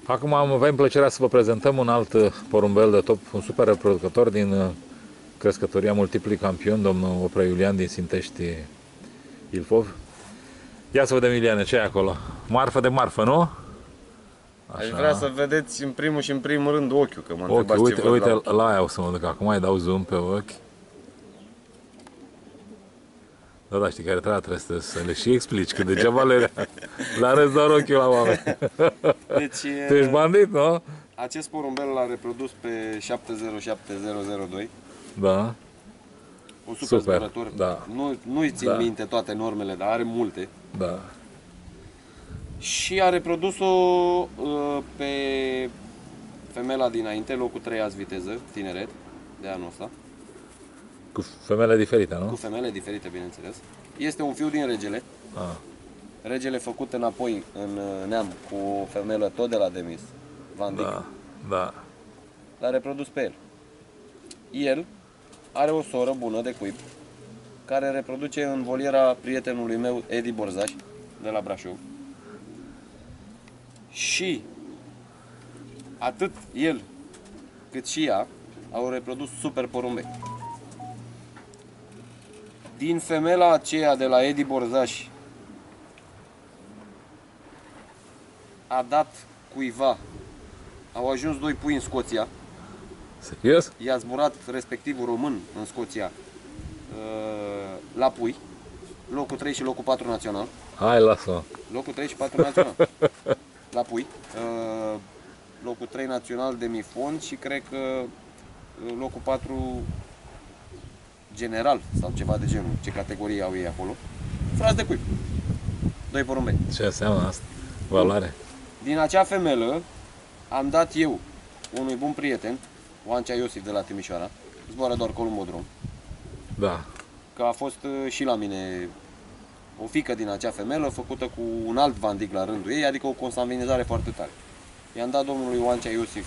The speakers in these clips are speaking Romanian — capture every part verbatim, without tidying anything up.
Acum am avem plăcerea să vă prezentăm un alt porumbel de top, un super reproducător din crescătoria multipli campion, domnul Opră Iulian din Sintești, Ilfov. Ia să vedem, Iuliane, ce e acolo? Marfă de marfă, nu? Aș vrea să vedeți în primul și în primul rând ochiul, că mă Ochi, întrebați uite, ce văd uite la ochi. la aia o să mă duc acum, îi dau zoom pe ochi. Da, da, știi care treaba trebuie să le și explici, că degeaba le, le arăți doar ochiul la oameni. Deci, Tu ești bandit, nu? acest porumbel l-a reprodus pe șapte zero șapte zero zero doi. Da. Un super, Super, zburător. da. Nu, nu-i țin Da. minte toate normele, dar are multe. Da. Și a reprodus-o uh, pe femela dinainte, locul trei azi viteză, tineret, de anul ăsta. Cu femele diferite, Cu nu? femele diferite, bineînțeles. Este un fiu din Regele. Ah. Regele făcut înapoi în uh, neam cu o femelă tot de la Demis, Van Dijk. Da, da. L-a reprodus pe el. El are o soră bună de cuib, care reproduce în voliera prietenului meu, Edi Borzaș, de la Brașov. Și atât el cât și ea au reprodus super porumbei. Din femela aceea de la Edi Borzaș a dat cuiva, au ajuns doi pui în Scoția, Serios? i-a zburat respectivul român în Scoția uh, la pui, locul trei și locul patru național, Hai, lasă-mă. locul trei și patru național, la pui, uh, locul trei național de mifon și cred că uh, locul patru general sau ceva de genul, ce categorie au ei acolo, frați de cuib, doi porumbei. Ce înseamnă asta? Valoare? Din acea femelă am dat eu unui bun prieten, Oancea Iosif de la Timișoara, zboară doar Columbodrom, Da. că a fost uh, și la mine o fică din acea femelă făcută cu un alt Van Dijk la rândul ei, adică o consanguinizare foarte tare. I-am dat domnului Oancea Iosif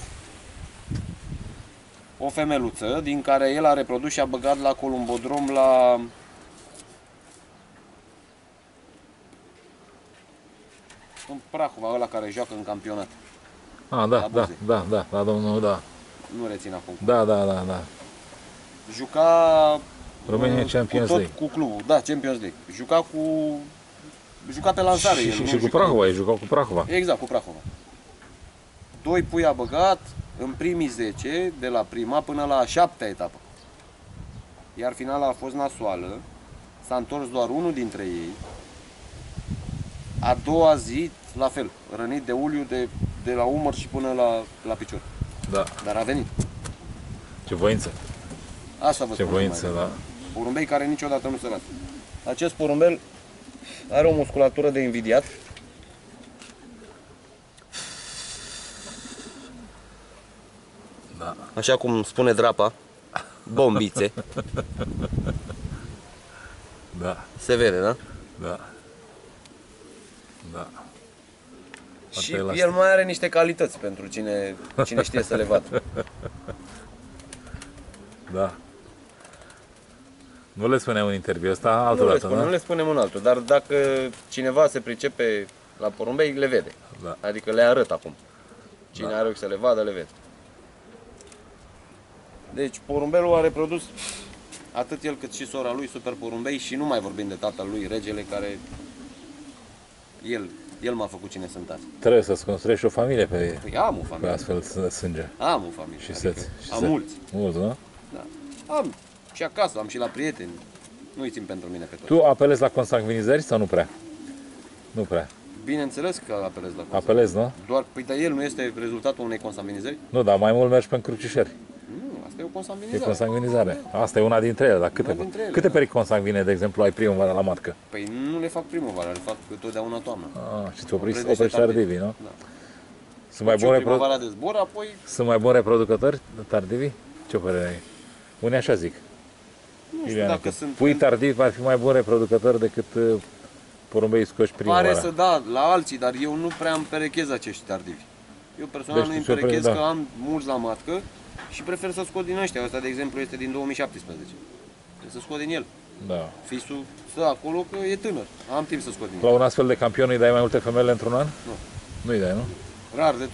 o femeluță din care el a reprodus și a băgat la Columbodrom la în Prahova, ăla care joacă în campionat. Ah, da, La da, Buze. da, da, da, domnul, da. Nu rețin acum. Da, da, da, da. Juca România uh, Champions cu tot League. cu clubul, da, Champions League. Juca cu juca pe lansare Și, el, și, nu și cu juca- Prahova, ai jucat cu Prahova. Exact, cu Prahova. Doi pui a băgat în primii zece, de la prima până la a șaptea etapă. Iar finala a fost nasoală, s-a întors doar unul dintre ei. A doua zi, la fel, rănit de uliu de, de la umăr și până la, la picior. Da. Dar a venit. Ce voință. Asta vă Ce spun voință, mai da. Porumbei care niciodată nu se lasă. Acest porumbel are o musculatură de invidiat. Da. Așa cum spune drapa, bombițe. Da, Se vede, da? da. Da. Și Foarte elastic. el mai are niște calități pentru cine, cine știe să le vadă. Da. Nu le spuneam în interviu ăsta, altă Nu le, dată, spun, nu da? le spunem în altul, dar dacă cineva se pricepe la porumbei, le vede. Da. Adică le arăt acum. Cine Da. are ochi să le vadă, le vede. Deci porumbelul a reprodus atât el cât și sora lui super porumbei și nu mai vorbim de tatăl lui, regele, care el, el m-a făcut cine sunt azi. Trebuie să-ți construiești o familie pe, Păi am o pe familie, astfel de sânge. am o familie. Și adică seți. Și am seți. mulți. Mulți, nu? Da. Am și acasă, am și la prieteni. Nu-i țin pentru mine pe toți. Tu apelezi la consanguinizări sau nu prea? Nu prea. Bineînțeles că apelez la consum. Apelezi, nu? Doar, păi, dar el nu este rezultatul unei consanguinizări? Nu, dar mai mult mergi pe încrucișări. Nu, asta e o E consanguinizare. consanguinizare. Asta e una dintre ele, dar câte, Una dintre ele, câte da. perici consanguine, de exemplu, ai primăvara la matcă? Păi nu le fac primăvara, le fac totdeauna toamna. Ah, și ți oprești, Oprește oprești tardiv. tardivii, nu? Da. Sunt mai, Și buni o reprodu- primăvara de zbor, apoi Sunt mai buni reproducători tardivii? Ce părere ai? Unii așa zic. nu știu Iuliane, dacă că sunt... pui tardivi ar fi mai bun reproducător decât uh, porumbei scoși primăvara. Pare să da, la alții, dar eu nu prea îmi perechez acești tardivi. Eu personal Deci nu îmi tu ți-o perechez pere- că da. am mulți la matcă și prefer să scot din ăștia. Ăsta, de exemplu, este din două mii șaptesprezece. Trebuie să scot din el. Da. Fisul stă acolo că e tânăr. Am timp să scot din La el. un astfel de campion îi dai mai multe femele într-un an? Nu. Nu îi dai, nu? Rar de tot.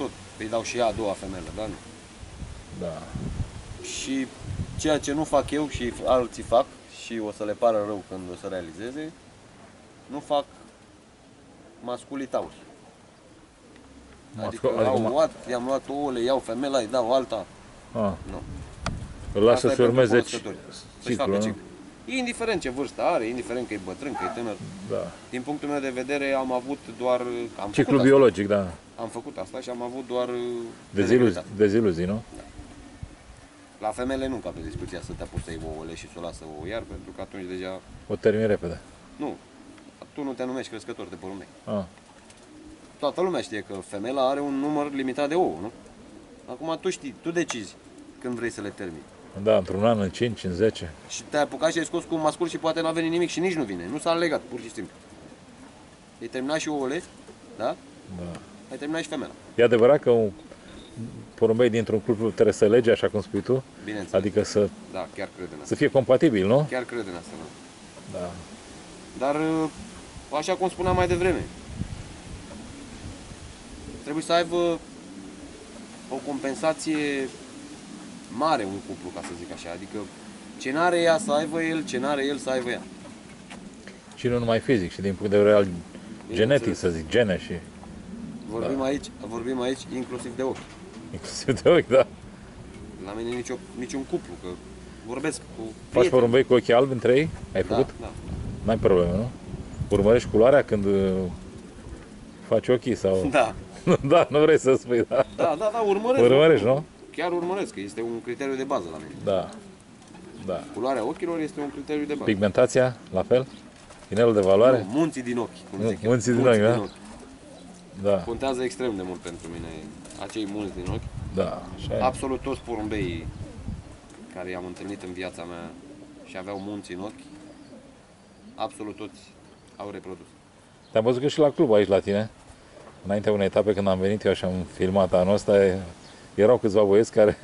îi dau și ea a doua femelă, da? Da. Și ceea ce nu fac eu și alții fac, și o să le pară rău când o să realizeze, nu fac masculii tauri. Adică, Mascul- au adică ma- luat, i-am luat ouăle, iau femela, îi dau alta. Ah, Nu. îl lasă Asta e să pentru urmeze cunoscători. Să-și facă ciclul, nu? ciclu. Indiferent ce vârstă are, indiferent că e bătrân, că e tânăr. Da. Din punctul meu de vedere am avut doar... Am Ciclul făcut biologic, da. asta. Am făcut asta și am avut doar... Deziluzii, deziluzii, nu? La femele nu cape discuția să te apuci să iei ouăle și să o lasă ouă iar, pentru că atunci deja... O termin repede. Nu. Tu nu te numești crescător de porumbei. Ah. Toată lumea știe că femela are un număr limitat de ouă, nu? Acum tu știi, tu decizi când vrei să le termini. Da, într-un an, în cinci, în zece. Și te-ai apucat și ai scos cu un mascul și poate n-a venit nimic și nici nu vine. Nu s-a legat, pur și simplu. Ai terminat și ouăle, da? Da. Ai terminat și femela. E adevărat că un porumbei dintr-un cuplu trebuie să lege, așa cum spui tu? Bineînțeles. Adică să, Da, chiar cred în asta. să fie compatibil, nu? Chiar cred în asta, da. Da. Dar, așa cum spuneam mai devreme, trebuie să aibă o compensație mare un cuplu, ca să zic așa. Adică ce n-are ea să aibă el, ce n-are el să aibă ea. Și nu numai fizic, și din punct de vedere al genetic, să zic, gene și Vorbim, da. aici, vorbim aici inclusiv de ochi. inclusiv de ochi, da. La mine nicio, niciun cuplu, că vorbesc cu Faci prieteni. porumbei cu ochii albi între ei? Ai Da, făcut? da. N-ai probleme, nu? Urmărești culoarea când uh, faci ochii sau... Da, Da, nu vrei să spui, da. da, da, da, urmăresc. Urmărești, nu? Chiar urmăresc, că este un criteriu de bază la mine. Da. Da. Culoarea ochilor este un criteriu de bază. Pigmentația, la fel? Inelul de valoare? Nu, munții din ochi, cum Nu, zic eu. munții din ochi, da? Da. Contează extrem de mult pentru mine acei munți din ochi. Da, așa e. Absolut toți porumbeii care i-am întâlnit în viața mea și aveau munți în ochi, absolut toți au reprodus. Te-am văzut că și la club aici la tine. Înaintea unei etape când am venit eu și am filmat anul ăsta, e- erau câțiva băieți care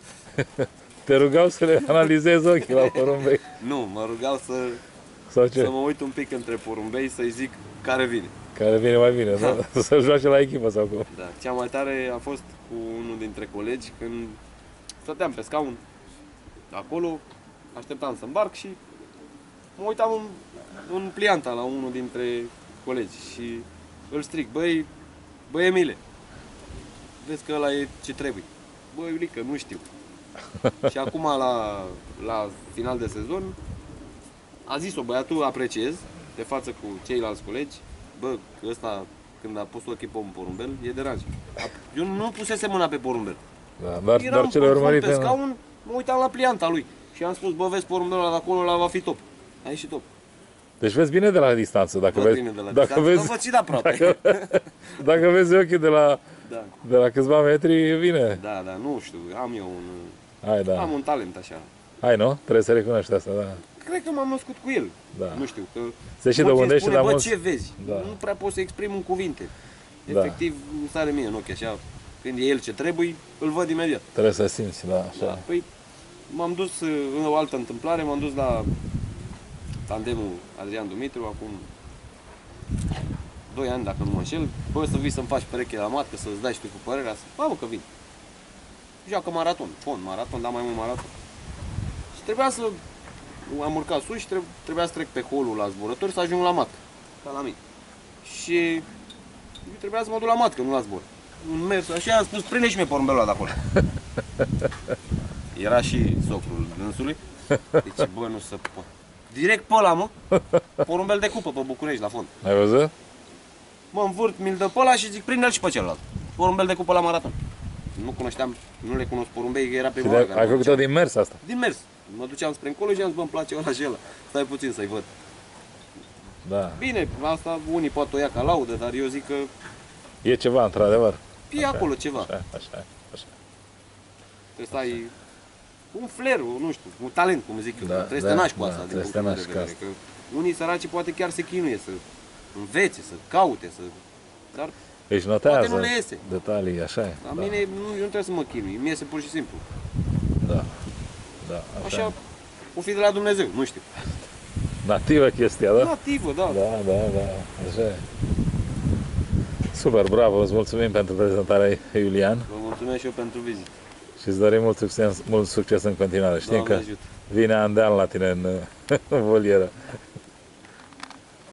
te rugau să le analizezi ochii la porumbei. Nu, mă rugau să, Sau ce? să mă uit un pic între porumbei să-i zic care vine. Care vine mai bine, da? Să joace la echipă sau cum? Da. Cea mai tare a fost cu unul dintre colegi când stăteam pe scaun acolo, așteptam să îmbarc și mă uitam în, în plianta la unul dintre colegi și îl stric, băi, băi Emile, vezi că ăla e ce trebuie. Băi Iulică, nu știu. Și acum la, la final de sezon a zis-o băiatul, apreciez, de față cu ceilalți colegi, bă, ăsta când a pus ochii pe un porumbel, e deranj. Eu nu pusesem mâna pe porumbel. Da, dar, Eram dar cele pe fund urmărite... pe scaun, mă uitam la plianta lui și am spus, bă, vezi porumbelul ăla de acolo, ăla va fi top. A ieșit top. Deci vezi bine de la distanță, dacă Văd vezi, bine de la dacă distanță, vezi, văd și de aproape. dacă, dacă vezi ochii de la, Da, de la câțiva metri, e bine. da, da, nu știu, am eu un, Hai, da. am un talent așa. Hai, nu? Trebuie să recunoști asta, da. Cred că m-am născut cu el. Da. Nu știu, că Se și mulți îmi dobândește, spune, dar bă, mulți... ce vezi? Da. Nu prea pot să exprim în cuvinte. Da. Efectiv, îmi sare mie în ochi așa. Când e el ce trebuie, îl văd imediat. Trebuie să simți, da, așa. Da. Păi, m-am dus uh, în o altă întâmplare, m-am dus la tandemul Adrian Dumitru, acum doi ani, dacă nu mă înșel. Bă, să vii să-mi faci pereche la matcă, să-ți dai și tu cu părerea. Ba, mă, că vin. Joacă maraton, fond, maraton, dar mai mult maraton. Și trebuia să... Am urcat sus și treb- trebuia să trec pe holul la zburători să ajung la matcă, ca la mine. Și trebuia să mă duc la matcă, nu la zbor. Un mers așa, am spus, prinde și mie porumbelul ăla de acolo. Era și socrul dânsului. Deci, bă, nu se poate. Direct pe ăla, mă. Porumbel de cupă pe București, la fond. Ai văzut? Mă învârt, mi-l dă pe ăla și zic, prinde-l și pe celălalt. Porumbel de cupă la maraton. Nu cunoșteam, nu le cunosc porumbei, că era Și prima de, oară. ai făcut-o din mers asta. Din mers. Mă duceam spre încolo și am zis, bă, îmi place ăla și ăla. Stai puțin să-i văd. Da. Bine, asta unii poate o ia ca laudă, dar eu zic că E ceva, într-adevăr. e acolo ceva. Așa, așa, așa. Trebuie să ai un flair, nu știu, un talent, cum zic eu. Da, Trebuie să da, te naști cu da, asta, din trebuie să te punctul meu de naști cu vedere. Că unii săraci poate chiar se chinuie să învețe, să caute, să... Dar Deci poate notează nu le iese. detalii, așa e. La Da, mine nu, eu nu trebuie să mă chinui, mi iese pur și simplu. da, da, așa. Așa, o fi de la Dumnezeu, nu știu. Nativă chestia, da? Nativă, da. Da, da, da, așa e. Super, bravo, îți mulțumim pentru prezentarea, Iulian, Vă mulțumesc și eu pentru vizită. și îți dorim mult succes, mult succes în continuare. Știm Doamne că ajută. vine an de an la tine în, în volieră.